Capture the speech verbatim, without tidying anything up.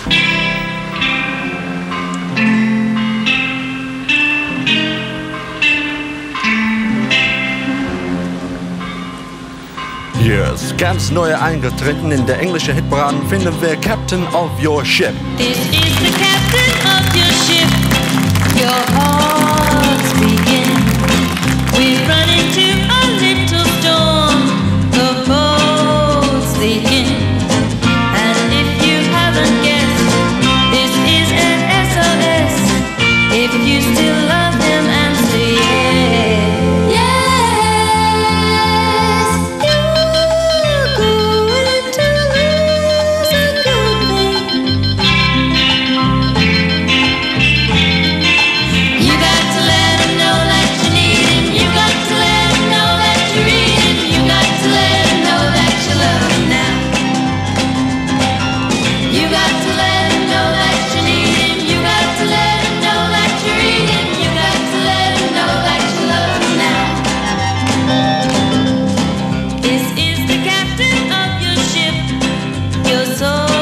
Hier ist ganz neu eingetreten in der englischen Hitparaden, finden wir Captain of Your Ship. This is the captain of your ship. Your heart's begin. We've run into a little storm. The boat's leaking. And if you haven't guessed, this is an S O S. If you still love him, answer yes. So